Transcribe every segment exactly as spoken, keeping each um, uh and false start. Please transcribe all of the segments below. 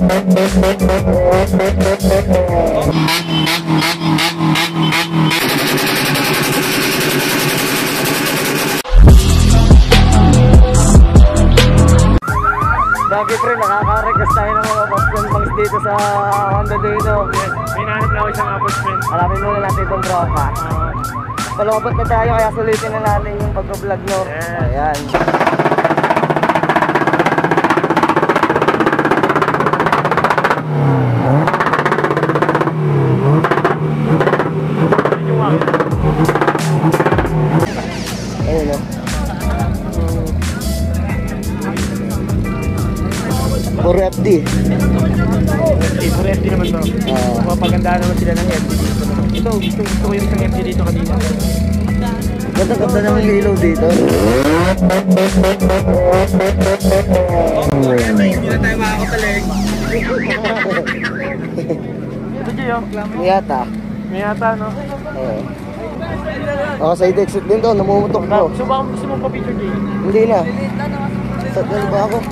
Dagi pre, nakaka-request tayo ng mga option bangs dito sa Honda dito. Yes, may nanip na ako isang appointment. Alamin muna natin itong tropa. Uh, Palabot na tayo kaya sulitin na natin yung pag-vlog nyo. Yeah. Ayan. Ayun o. Puro F D. Puro F D naman to. Uh, Mapagandaan naman sila ng F D dito naman. Ito, gusto, gusto ko yung isang F D dito kanina. Ganda-ganda naman yung ilaw dito. Hindi na tayo makakatalig. Ito Gio. Miyata. Miyata, no? Oo. Ako side exit din to, namumutok ko. So baka gusto mong pa-picture Gio? Hindi na. Saan ba ako?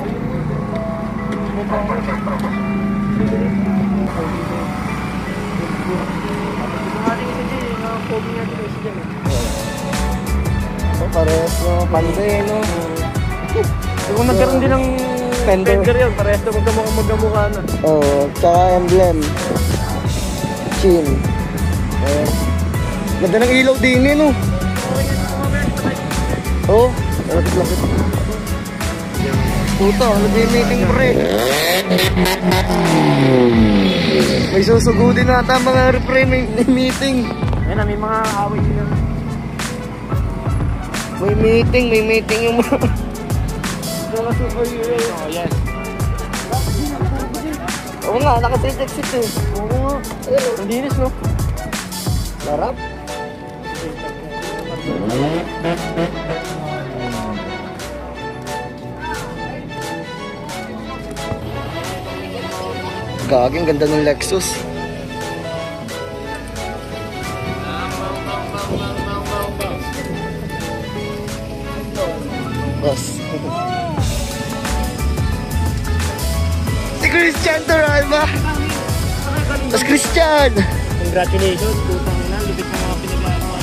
Oh, parehas no, panday no. Kung nagkaroon din ng fender, fender yun, parehas na magkamukha na. Oo, oh, tsaka emblem. Chin. Eh. Ganda ng ilaw din eh no. Oo, oh, lapit-lapit. Puto, nag-meeting pre. May susugudin nata mga pre, may meeting. Ayun na, may mga away sila. May meeting, may meeting yung mga... Oh, yes. Oo nga, naka-side exit eh. Oo nga. Ang dinis, no? Larap. Gaging ganda ng Lexus. Boss. Si Christian to rin ba? Mas Christian! Congratulations, putang na, lupit ng mga pinag-aaral.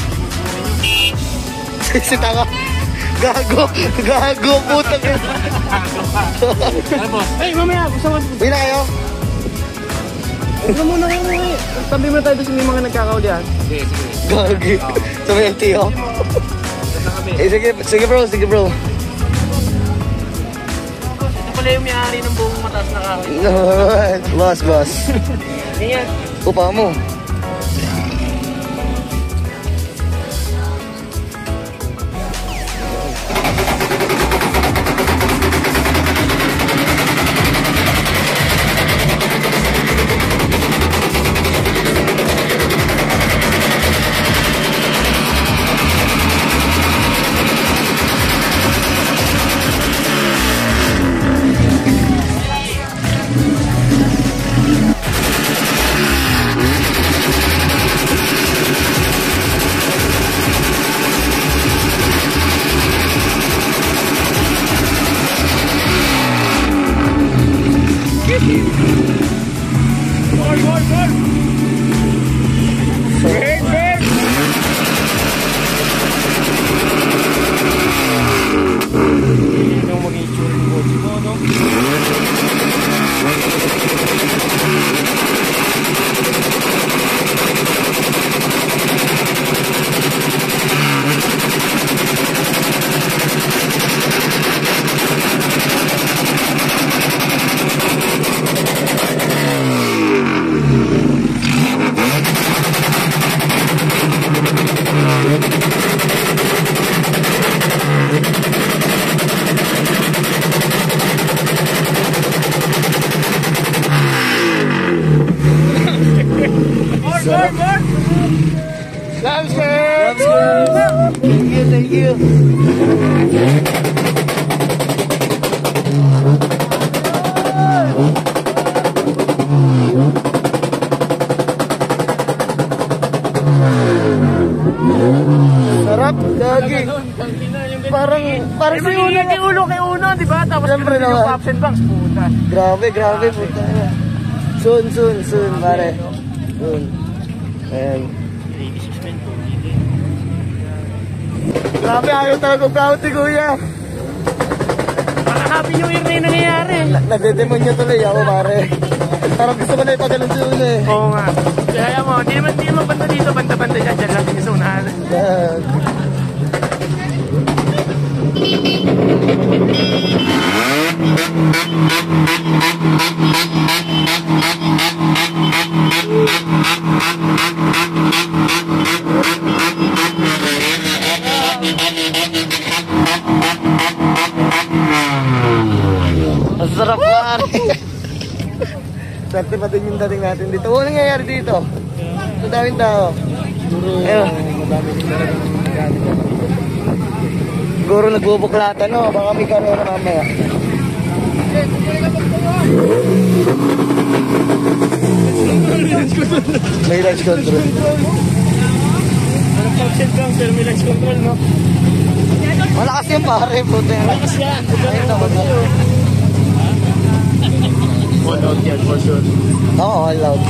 Si Tanga. Gago, gago, putang ina. Ano boss? Hey, mamaya, gusto mo. Uy na kayo? Ano muna kayo eh. Tabi mo tayo sa may mga nagkakaulihan. Sige, sige. Gagi. Sa may L T O. Eh, sige, sige bro, sige bro. Ito pala yung may-ari ng buong mataas na kahoy. Boss, boss. Ingat. Upa mo. Thank you. Sarap, gagi. Parang, parang si Uno kay Uno kay Uno, di ba? Tapos yung absent banks, puta. Grabe, grabe, puta. Soon, soon, soon, pare. Soon. Ayan. Grabe, ayaw talaga proud si Kuya. Baka happy new year na yung nangyayari. Nagdedemonyo tuloy ako, pare. Parang gusto ko na ipagalong si Una eh. Oo nga. Kaya mo, hindi naman, hindi naman banda dito, banda-banda dyan, dyan lang din sa unahan. Yan. Ang sarap pare. Swerte pa din yung dating natin dito. Ano nangyayari dito? Ang daming tao. Ayun. Siguro nagbubuklatan, no? Baka may karera mamaya. May launch control. Walang pag-set lang, pero may launch control, no? Malakas yung pare, puto yan. Malakas yan. Ayun naman na. All out yan, for sure. Oo, all out.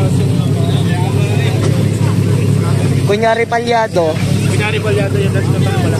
Kunyari palyado. Kunyari palyado yung launch control pala.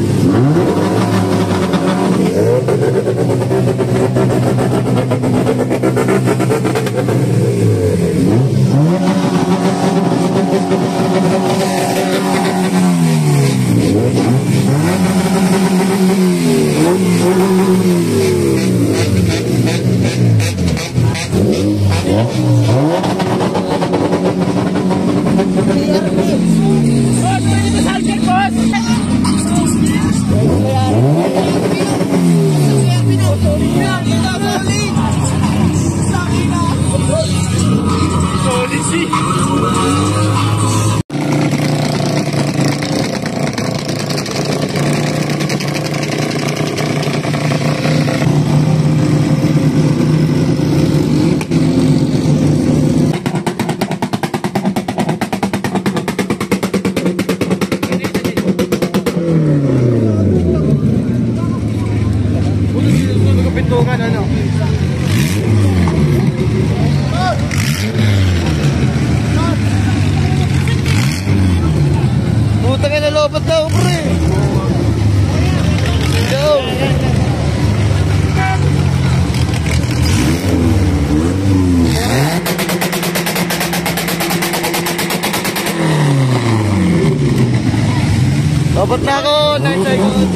Robot na ako, nine seconds.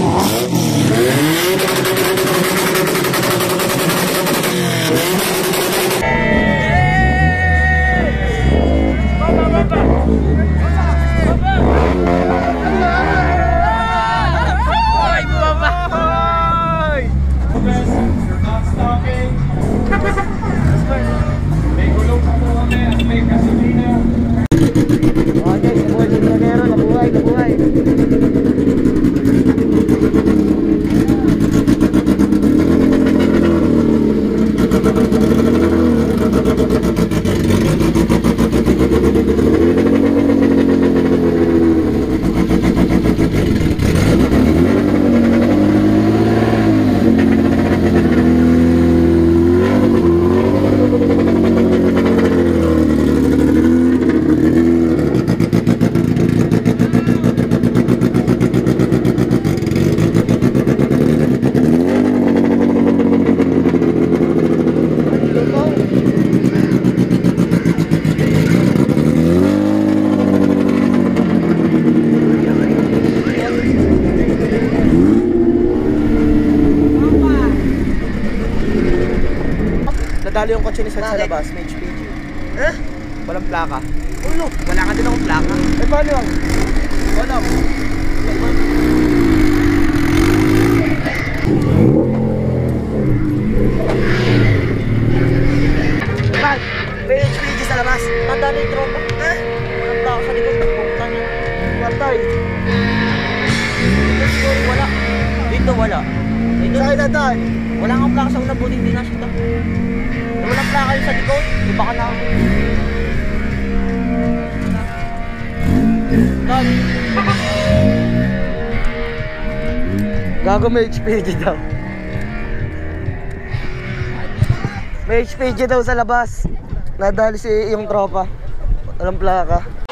Nadali yung kotse ni Seth sa labas, may H P G. Eh? Walang plaka. Ulo, wala ka din akong plaka. Eh, paano yan? Wala mo. Brad, may H P G sa labas. Nadali yung tropa. Eh? Walang plaka sa likod. Nagpuntan yun. Wartay. Dito siguro wala. Dito wala. Dito. Saan nadaan? Wala kang plaka sa unang buti, hindi na siya. Walang plaka yung sa likod, iba ka na. Gago, may H P G daw. May H P G daw sa labas. Nadali si yung tropa. Walang plaka.